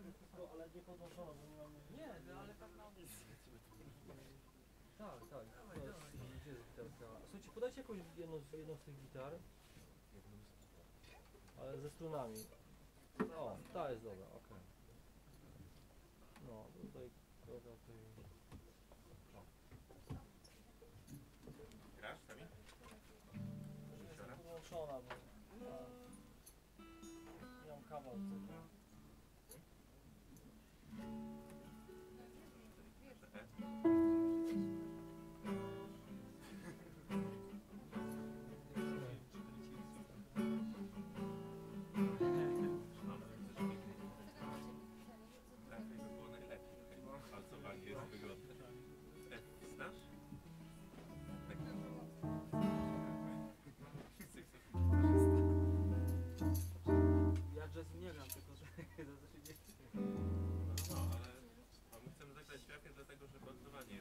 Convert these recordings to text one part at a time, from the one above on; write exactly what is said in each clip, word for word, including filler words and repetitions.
Tylko, ale nie podłączono, bo nie mamy... Nie, no ale tak na audycji. Tak, tak. To jest, gdzie jest gitarka? Słuchajcie, podajcie jakąś jedną, jedną z tych gitar. Ale ze strunami. O, ta jest dobra, okej. Okay. No, tutaj kolega tutaj... Grasz sami? Jest podłączona, bo... Nie mam kawał tego. Jazz nie gram, tylko że to się nie chce. No, no, ale my chcemy zagrać grafię dlatego, że baltowanie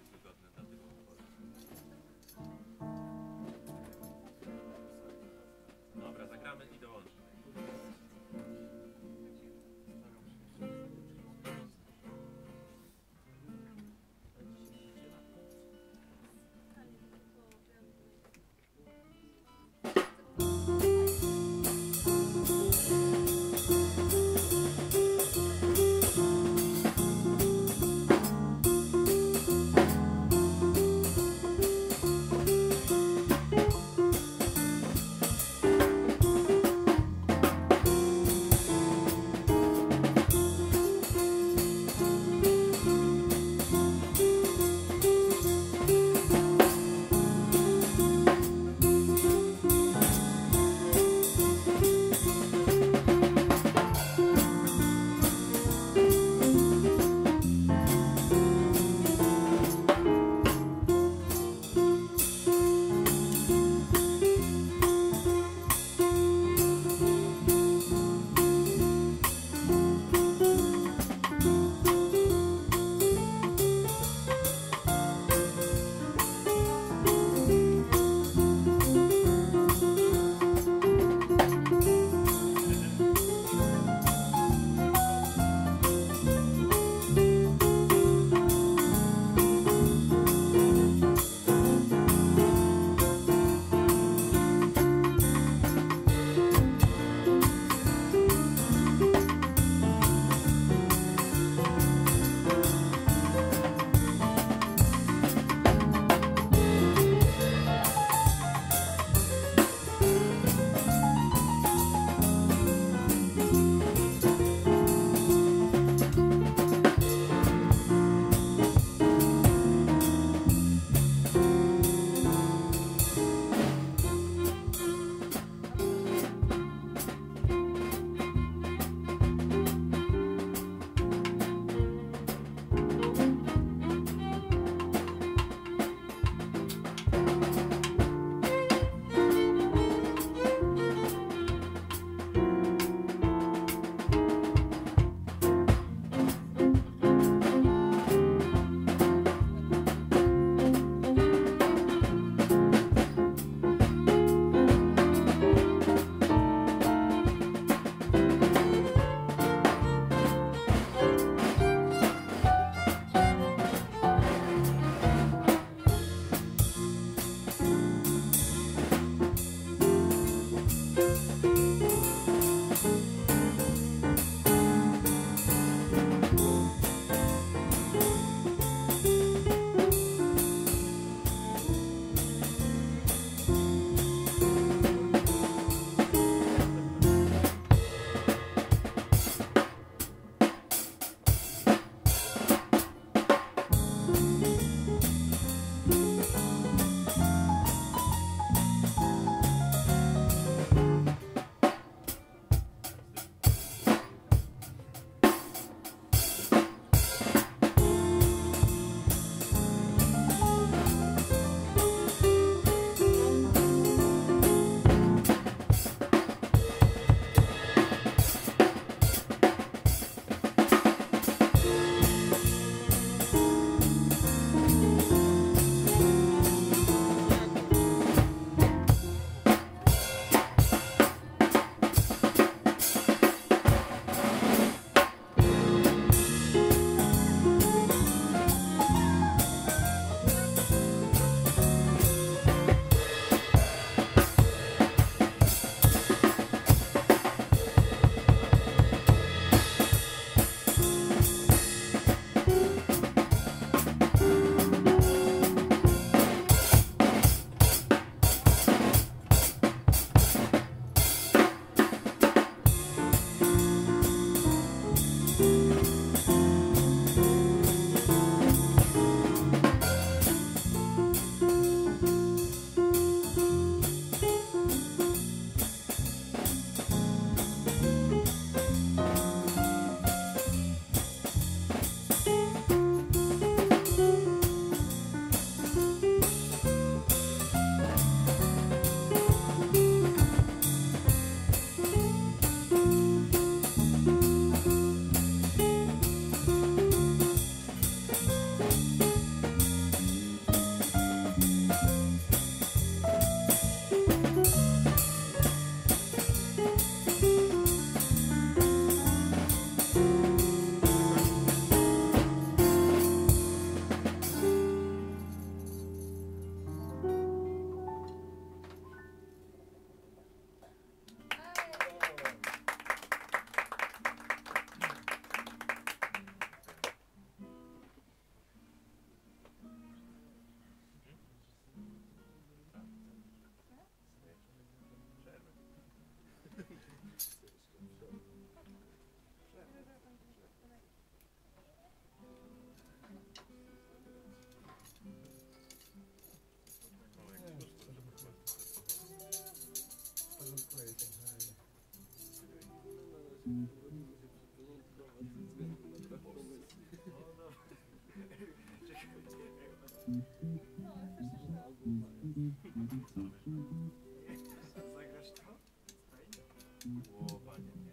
Zagrasz to? O, panie, nie.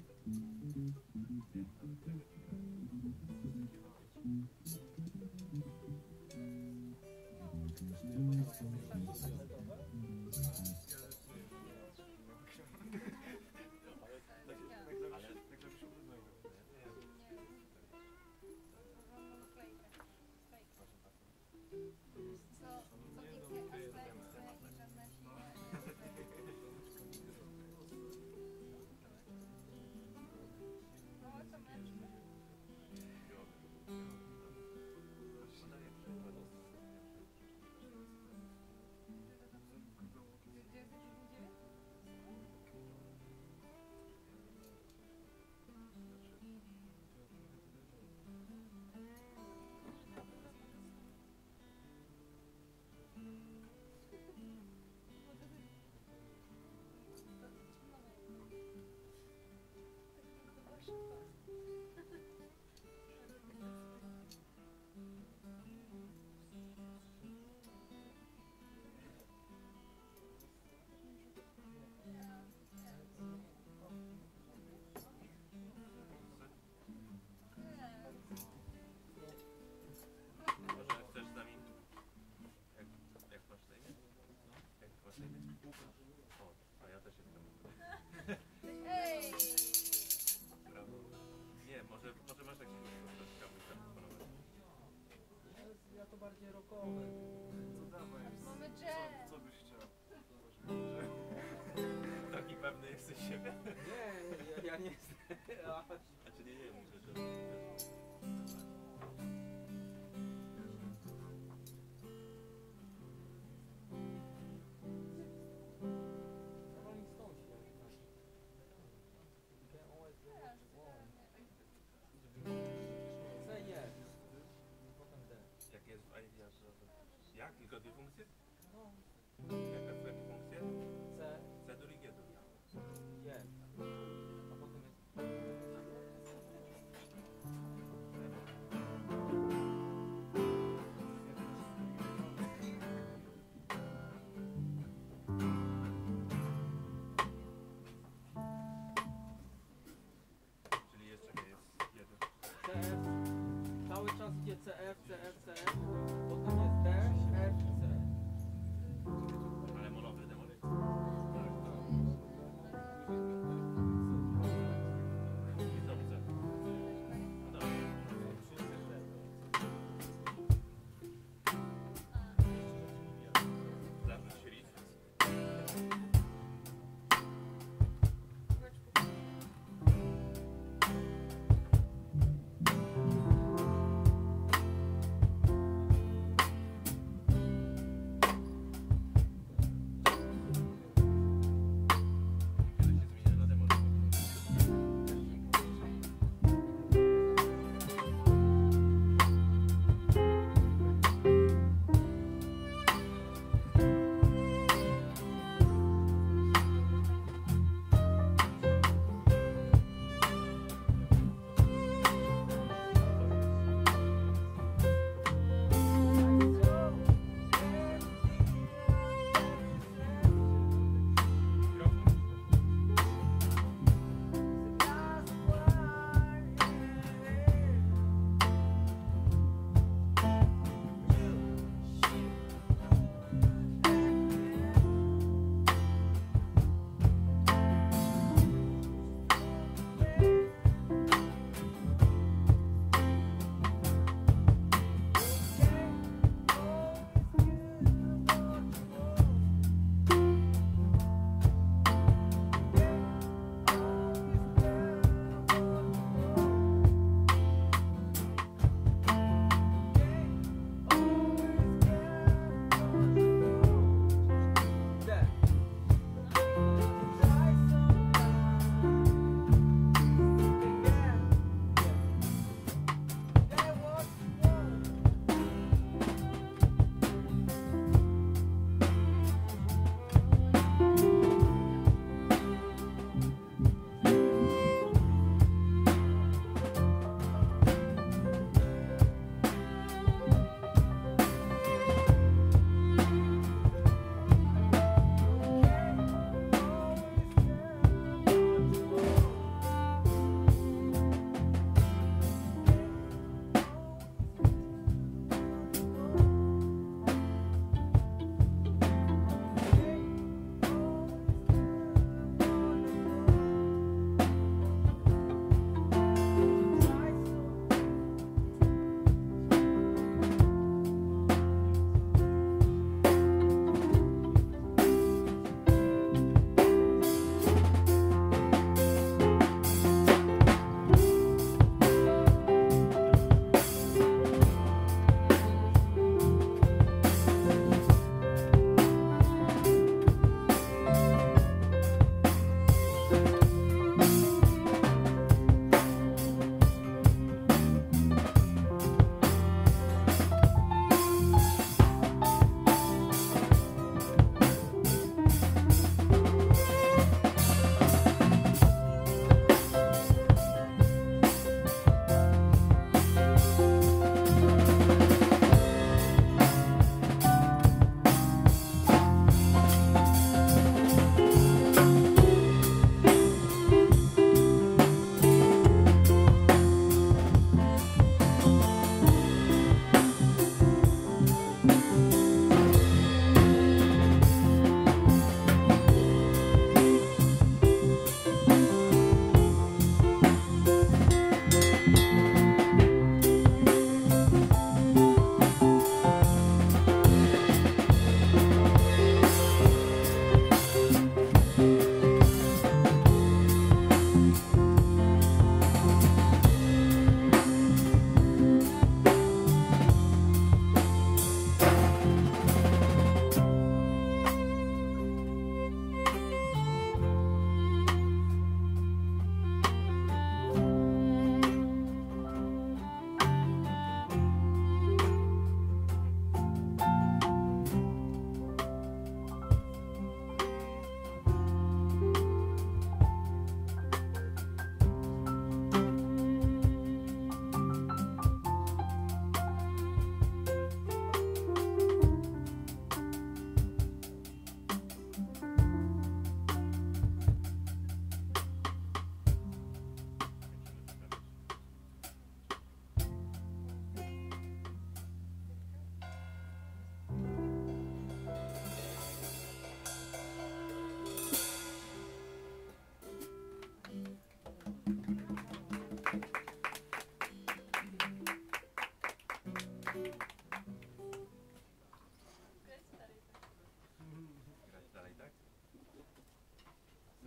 Nie, nawet tego nie Może chcesz z nami? Jak, jak masz na imię? Jak masz na imię? O, a ja też jestem. Ej! Brawo. Nie, może, może masz jakieś coś chciałbyś zaproponować? Ja to bardziej rockowe. Co dawaj? Mamy Co, jazz! co byś chciał? Taki pewny jesteś siebie? Nie, ja, ja nie jestem. A czy nie, nie, myślę, że... Rolling Stones jak tak. Can always do what you want. C jest. Potem D. Jak jest w Pieśniarze? Jak? Tylko dwie funkcje? No. Jaka jest jakie funkcje? C C dur i G dur. jest. A potem jest. Czyli jeszcze nie jest jeden. C F. Cały czas idzie C F, C F, C F. Potem jest D, F, C. Ale monowy demon? I znowu C. No dobra. Zacząć się liczyć. Ej!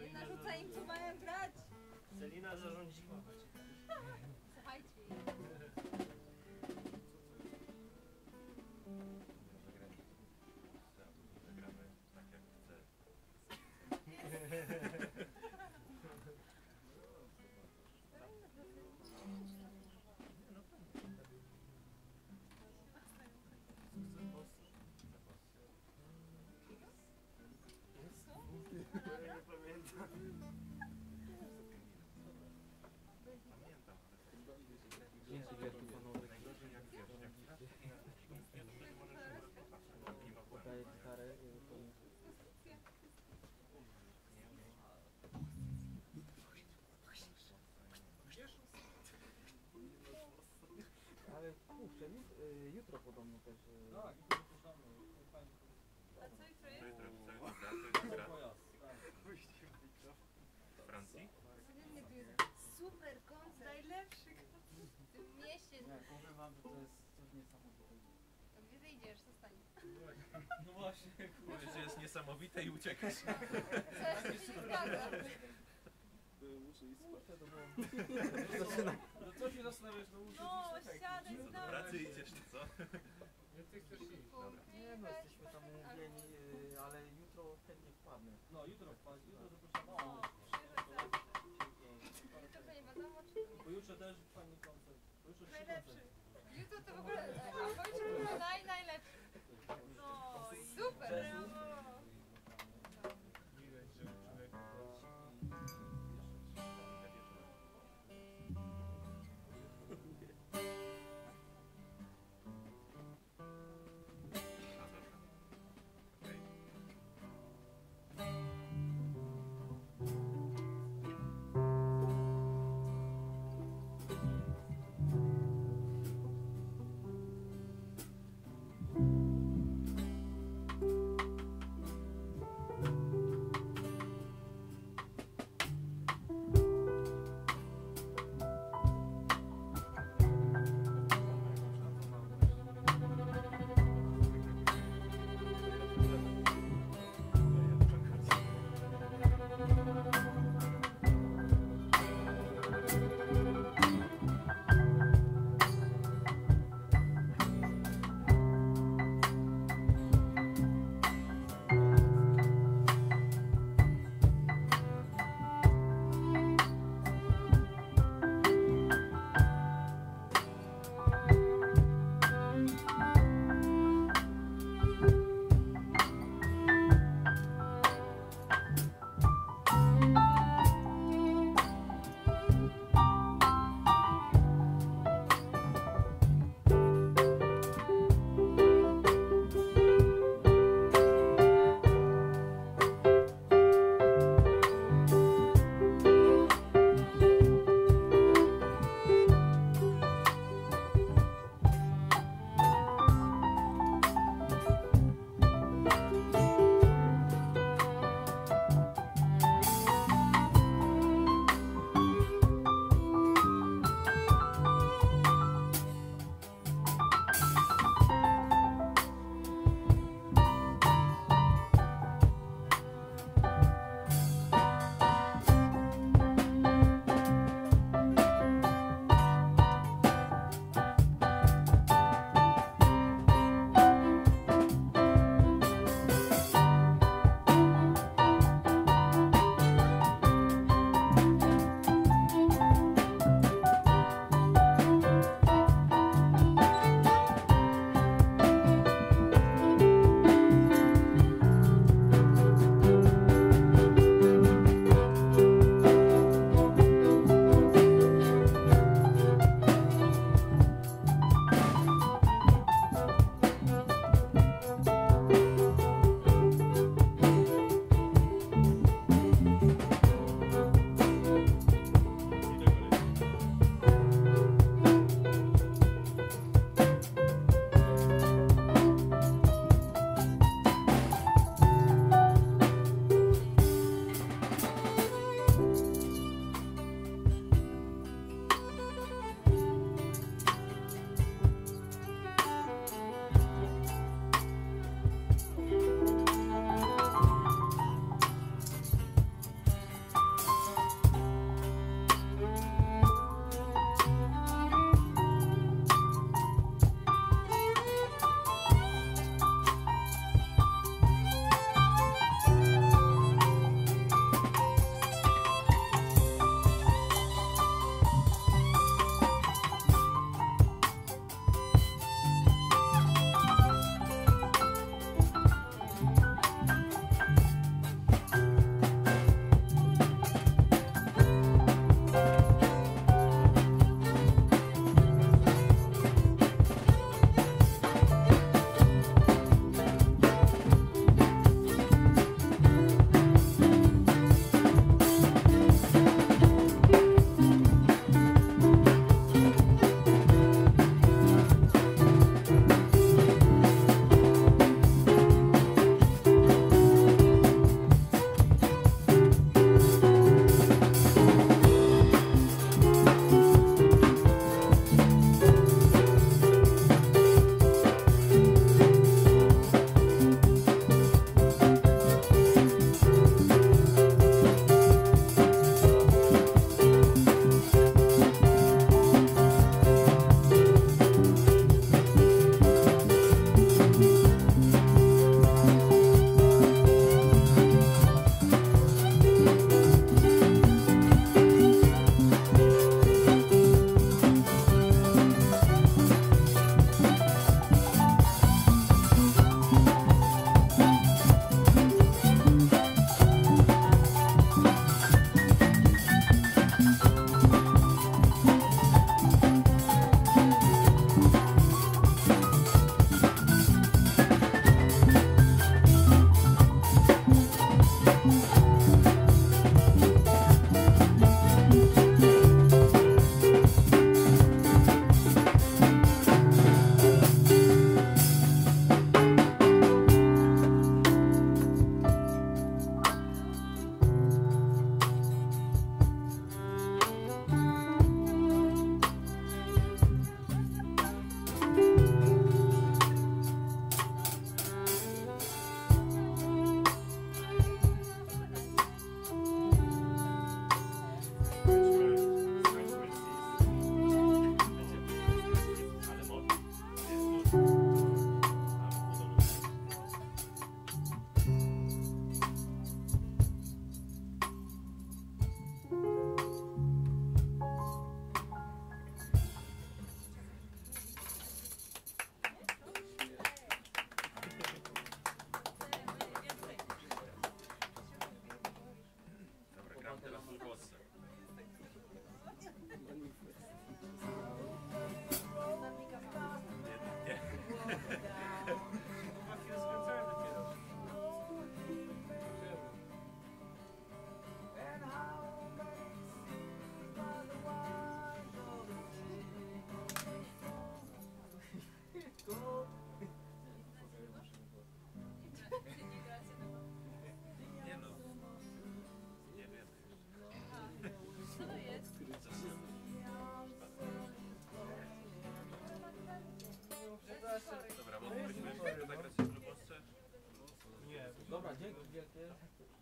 Nie narzucaj im, co mają grać. Celina zarządziła. Słuchajcie. Zagramy tak jak chcę. Nie pamiętam. Pamiętam, ale Więcej wiertów panowych. najgorzej jak wiesz, jak grasz i na takiego nie, to wtedy możesz się popatrzeć, bo nie ma błędu. Daję gitarę i to... Ale kurczę, jut- y, jutro podobno też... y, Tak, i to zapraszamy. Fajnie. A co jutro To jest? jest gra, to jest gra Pojazd, tak. Puśćcie mikrofon. z Francji. Codziennie tu jest super koncert. Najlepszy koncert. W tym mieście. Nie, powiem wam, że to jest coś niesamowitego. To gdzie ty idziesz? Zostań. No właśnie, Powiesz, że jest niesamowite i uciekasz. Coś się nie zgadza. Muszę iść spać. Kurczę, to było... Zaczyna. no co się zastanawiasz, no muszę No, iść, czekaj. siadaj Co, z do nami. pracy idziesz, czy co? Nie, ty chcesz iść. Dobra. Nie no, jesteśmy tam umówieni, y, ale jutro chętnie wpadnę. No, jutro wpadź, jutro zapraszamy. O, przyjdę. Jutro to nie wiadomo, czy to nie. Pojutrze też fajny koncert. Pojutrze trzy Najlepszy. koncerty. Jutro to w ogóle, a pojutrze było naj, najlepszy. No, super. Brawo. Widać, że człowiek A, dobra. Okej. wielkie.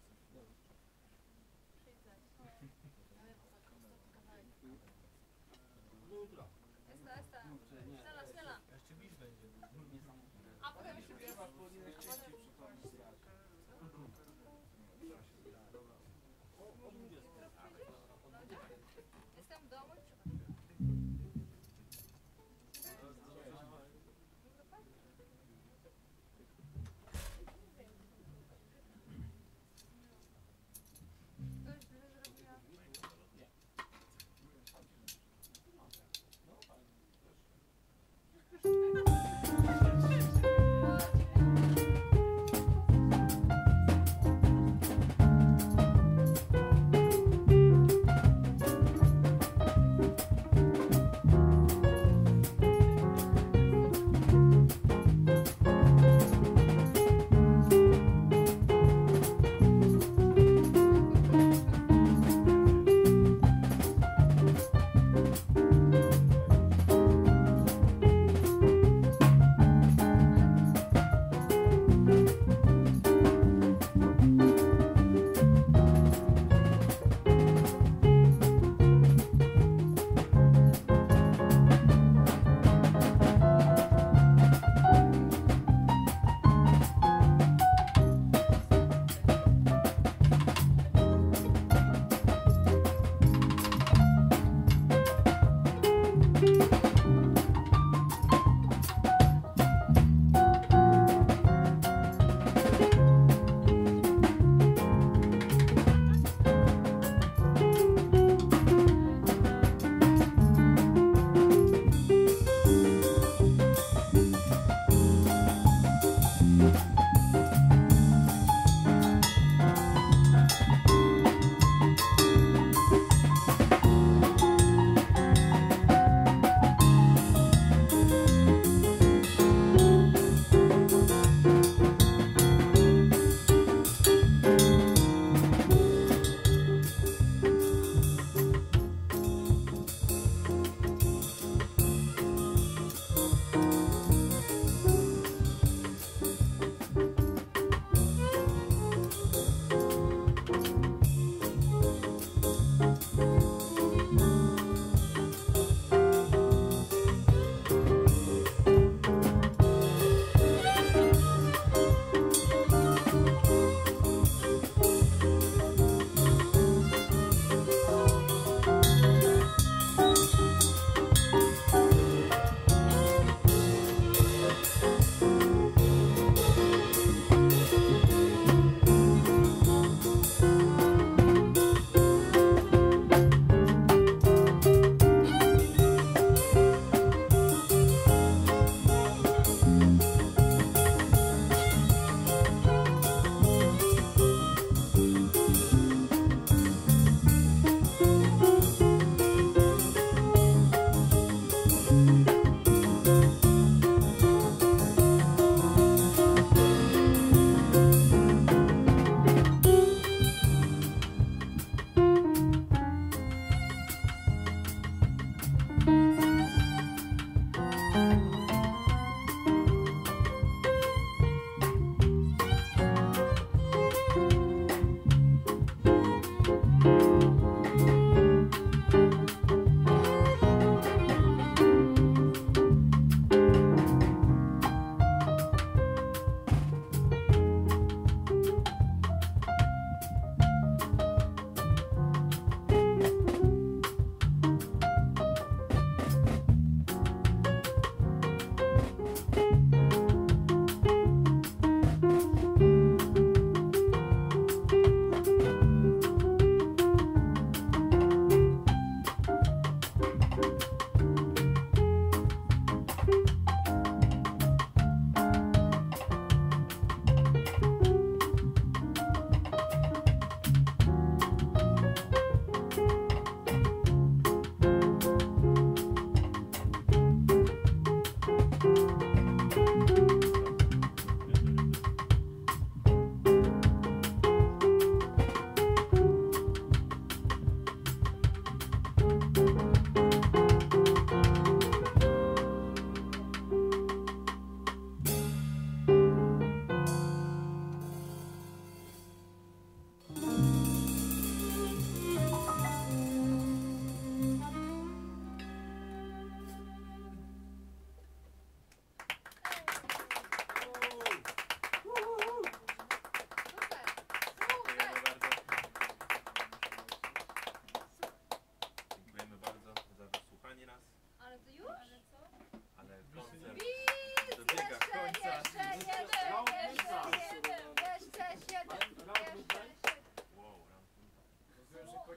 Jutro. Esta, esta. Snela, snela. Jeszcze bis będzie. A potem jeszcze pies. Chyba powinieneś częściej przypomnieć jak. Jestem w domu i Ktoś źle zrobiła.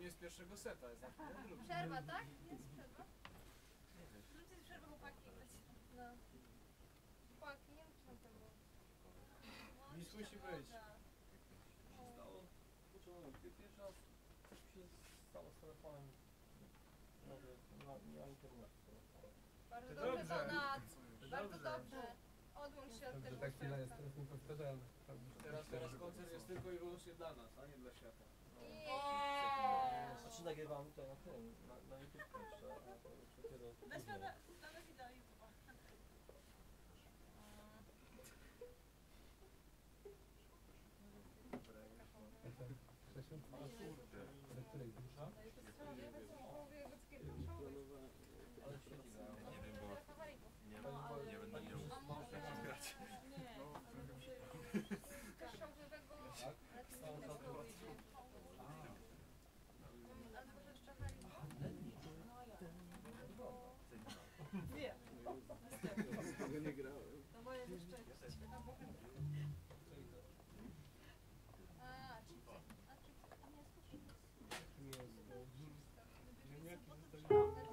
koniec pierwszego seta, jest na drugi. Przerwa, tak? Jest przerwa? Zróbcie przerwę, chłopaki. No. Chłopaki, nie wiem, czy tam to było. Nic musi być. Stało, kurczę, no, pierwszy raz coś mi się stało z telefonem. Mówię, na, nie mam internetu z telefonem. Bardzo To dobrze, dobrze. Donat. To Bardzo dobrze. dobrze. Odłącz się od Dobrze, tego ta chwila jest uszczelka. teraz niepowtarzalna. Teraz, teraz koncert jest tylko i wyłącznie dla nas, a nie dla świata. Nie. Znaczy nagrywamy tutaj na tym, na, na YouTube jeszcze, a to już dopiero Dla później. świata, dla ludzi do YouTube'a. Krzysiu? Do której dusza? Ale świetnie grają. Nie wiem, bo nie, nie będę miał jak grać. Nie. Tego nie grałem. To moje nieszczęście. A, chipsy. A chipsy to nie jest potrzebne. Kim jest e, wzór ziemniaki zostawił?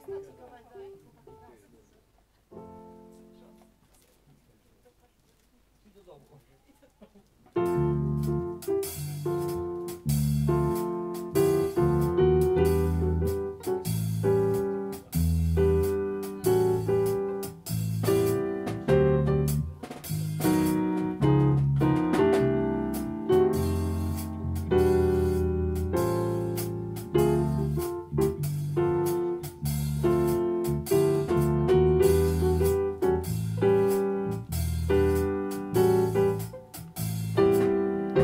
I do domu. Thank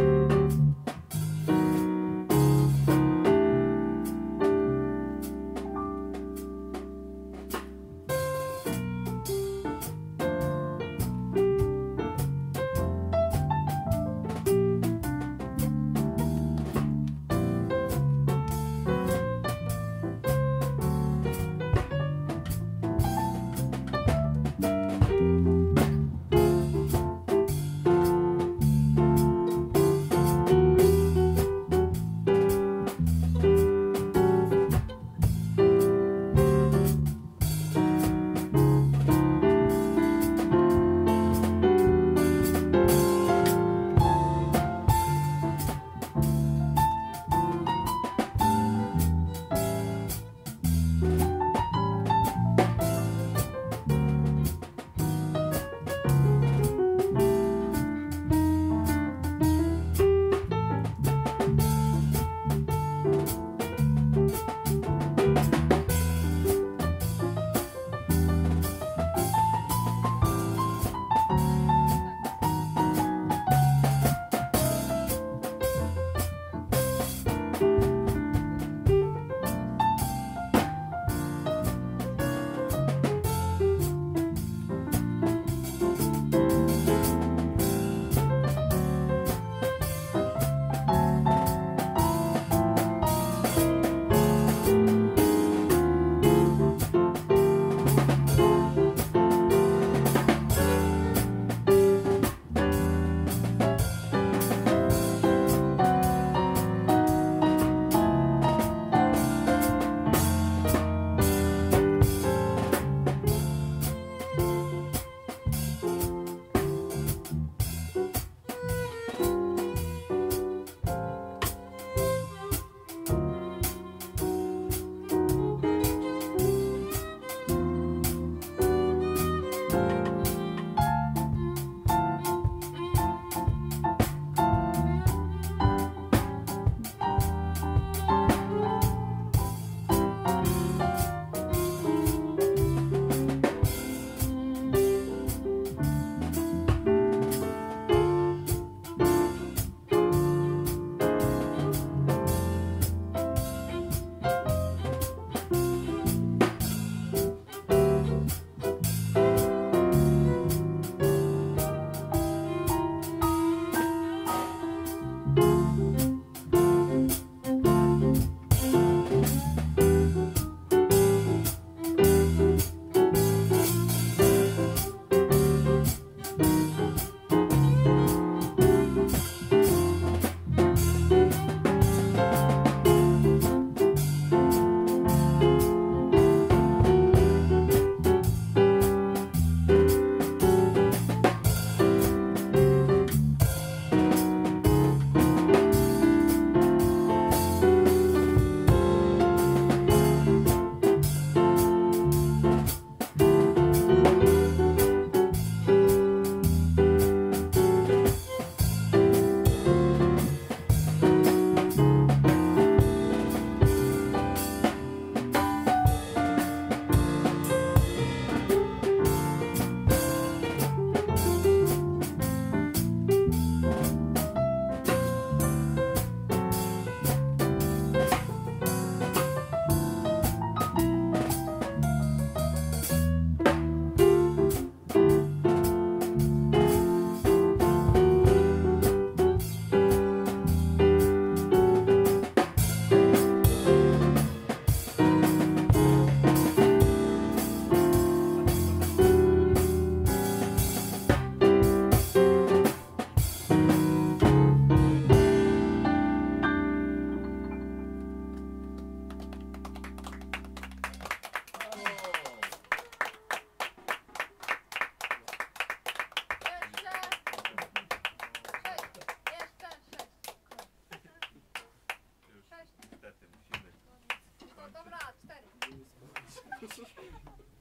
No.